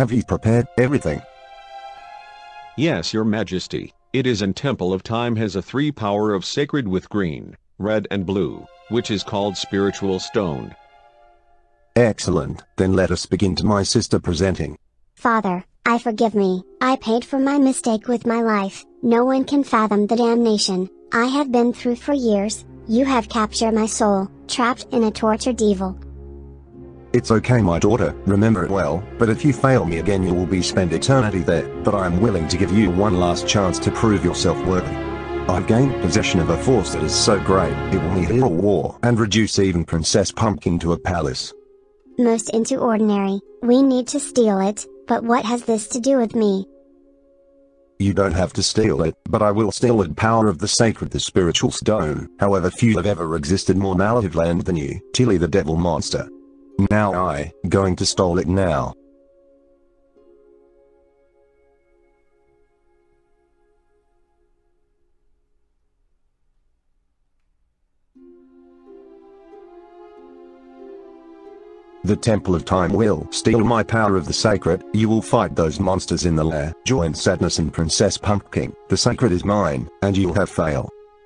Have you prepared everything? Yes, your majesty. It is in Temple of Time has a 3 power of sacred with green, red and blue, which is called spiritual stone. Excellent, then let us begin to my sister presenting. Father, I forgive me, I paid for my mistake with my life, no one can fathom the damnation I have been through for years, you have captured my soul, trapped in a tortured evil. It's okay my daughter, remember it well, but if you fail me again you will be spend eternity there, but I am willing to give you one last chance to prove yourself worthy. I've gained possession of a force that is so great, it will need a war and reduce even Princess Pumpkin to a palace. Most into ordinary, we need to steal it, but what has this to do with me? You don't have to steal it, but I will steal the power of the sacred, the spiritual stone. However, few have ever existed more malicious land than you, Tilly the devil monster. Now I, going to steal it now. The Temple of Time will steal my power of the sacred. You will fight those monsters in the lair. Join Sadness and Princess Pumpkin. The sacred is mine, and you'll have fail.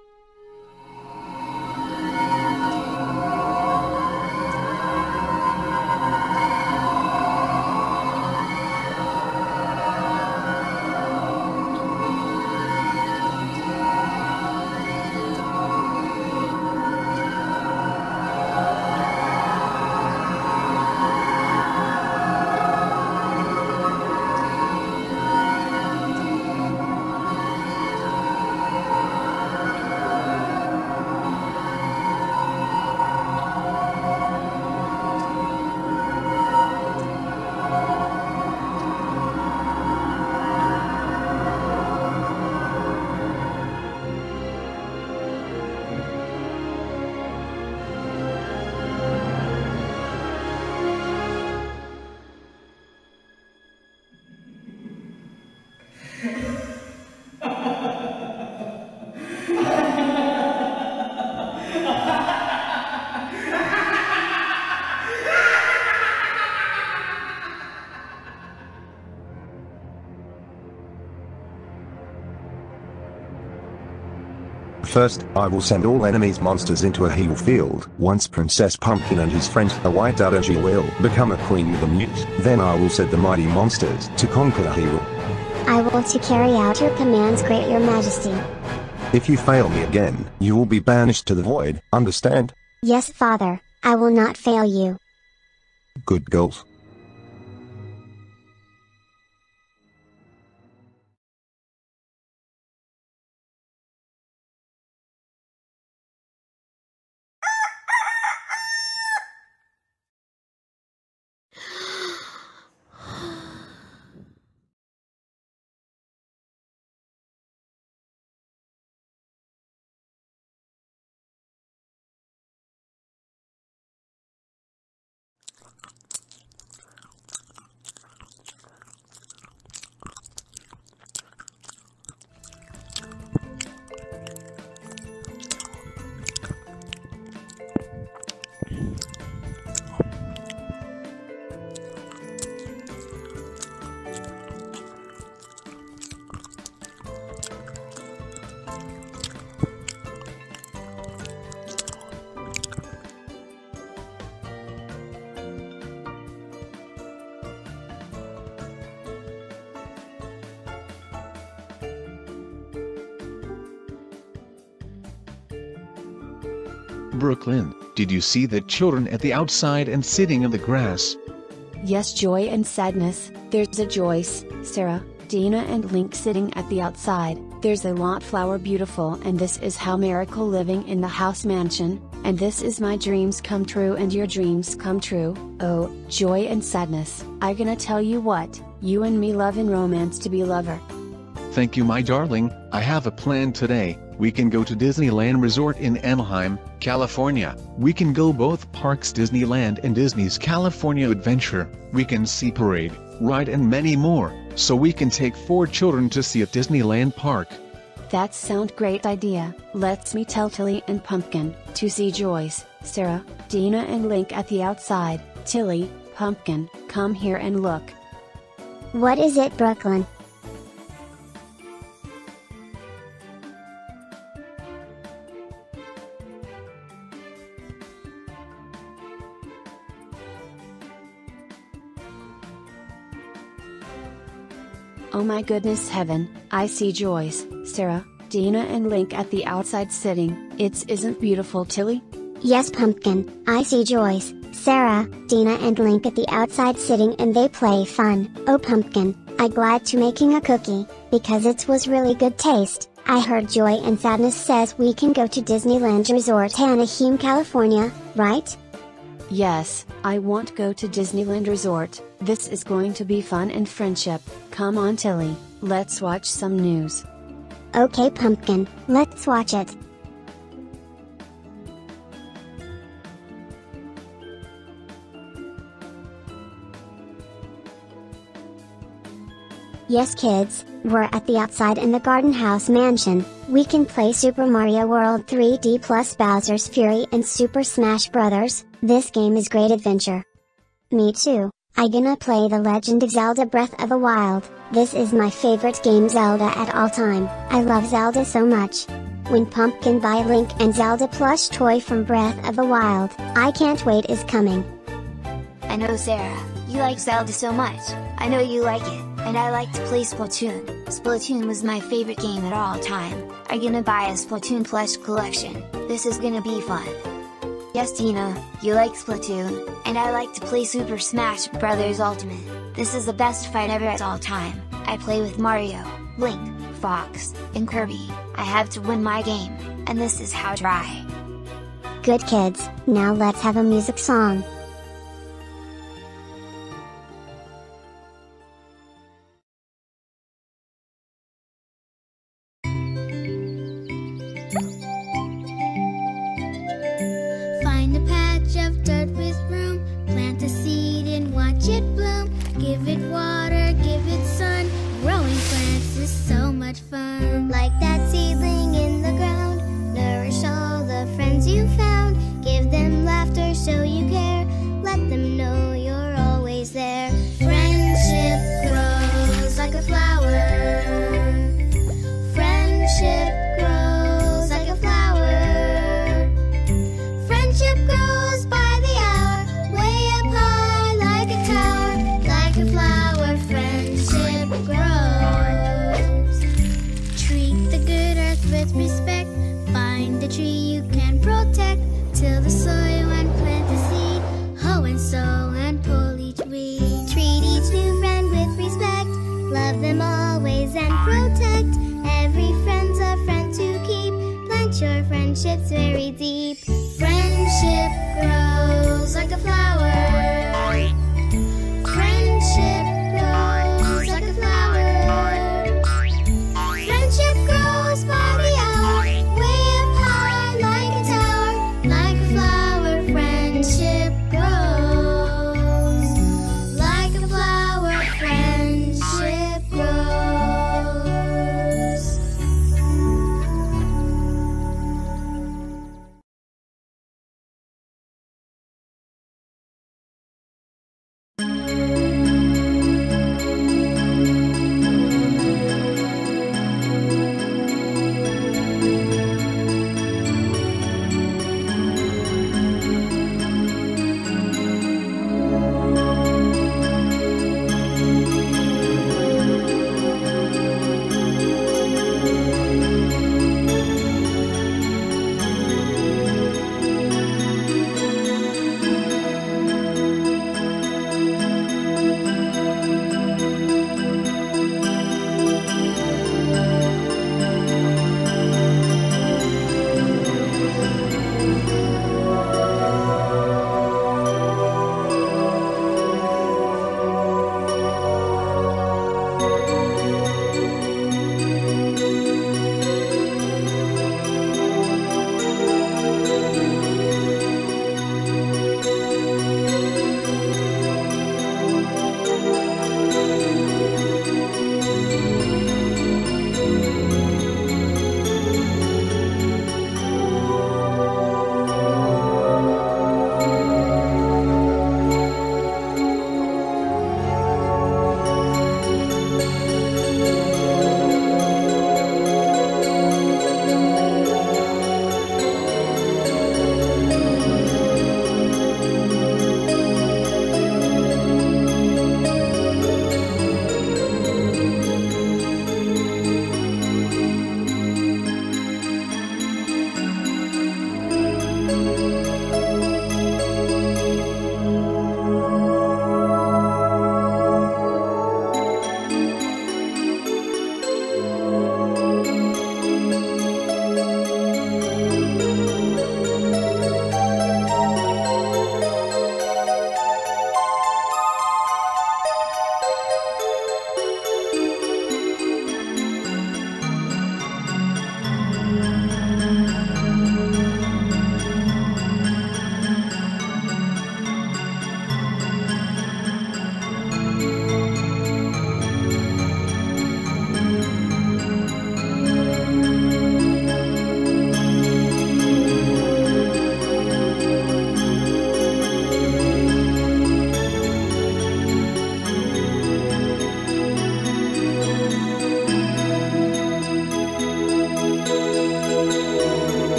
First, I will send all enemies monsters into a heal field. Once Princess Pumpkin and his friends are wiped out and she will become a queen with a mute, then I will set the mighty monsters to conquer the hero. I will to carry out your commands, great your majesty. If you fail me again, you will be banished to the void, understand? Yes, father, I will not fail you. Good girls. Brooklyn, did you see the children at the outside and sitting in the grass? Yes, Joy and Sadness, there's a Joyce, Sarah, Dina and Link sitting at the outside, there's a lot flower beautiful, and this is how miracle living in the house mansion, and this is my dreams come true and your dreams come true. Oh, Joy and Sadness, I gonna tell you what, you and me love and romance to be lover. Thank you my darling, I have a plan today. We can go to Disneyland Resort in Anaheim, California. We can go both parks, Disneyland and Disney's California Adventure. We can see parade, ride and many more, so we can take 4 children to see at Disneyland Park. That sound great idea. Let's me tell Tilly and Pumpkin to see Joyce, Sarah, Dina and Link at the outside. Tilly, Pumpkin, come here and look. What is it, Brooklyn? Oh my goodness heaven, I see Joyce, Sarah, Dina and Link at the outside sitting. Isn't beautiful, Tilly? Yes, Pumpkin, I see Joyce, Sarah, Dina and Link at the outside sitting and they play fun. Oh Pumpkin, I glad to making a cookie, because it was really good taste. I heard Joy and Sadness says we can go to Disneyland Resort Anaheim, California, right? Yes, I want to go to Disneyland Resort. This is going to be fun and friendship. Come on Tilly, let's watch some news. Okay Pumpkin, let's watch it. Yes kids, we're at the outside in the Garden House Mansion. We can play Super Mario World 3D plus Bowser's Fury and Super Smash Bros. This game is great adventure. Me too, I gonna play The Legend of Zelda Breath of the Wild. This is my favorite game Zelda at all time. I love Zelda so much. When Pumpkin buy Link and Zelda plush toy from Breath of the Wild, I can't wait is coming. I know Sarah, you like Zelda so much. I know you like it, and I like to play Splatoon. Splatoon was my favorite game at all time. I gonna buy a Splatoon plush collection. This is gonna be fun. Yes Dina, you like Splatoon, and I like to play Super Smash Bros. Ultimate. This is the best fight ever at all time. I play with Mario, Link, Fox, and Kirby. I have to win my game, and this is how I try. Good kids, now let's have a music song. Find a patch of dirt with broom, plant a seed and watch it bloom. Give it water, give it sun. Growing plants is so much fun. Like that seedling in the ground, nourish all the friends you found. Give them laughter, show you care. Let them know you're always there. Friendship grows like a flower. Friendship grows like a flower. Friendship grows by the hour, way up high like a tower. Like a flower, friendship grows. Treat the good earth with respect. Find a tree you can protect. Till the soil and plant the seed. Hoe and sow and pull each weed. Treat each new friend with respect. Love them always and protect. Every friend's a friend to keep. Plant your friendships very deep. Friendship grows like a flower.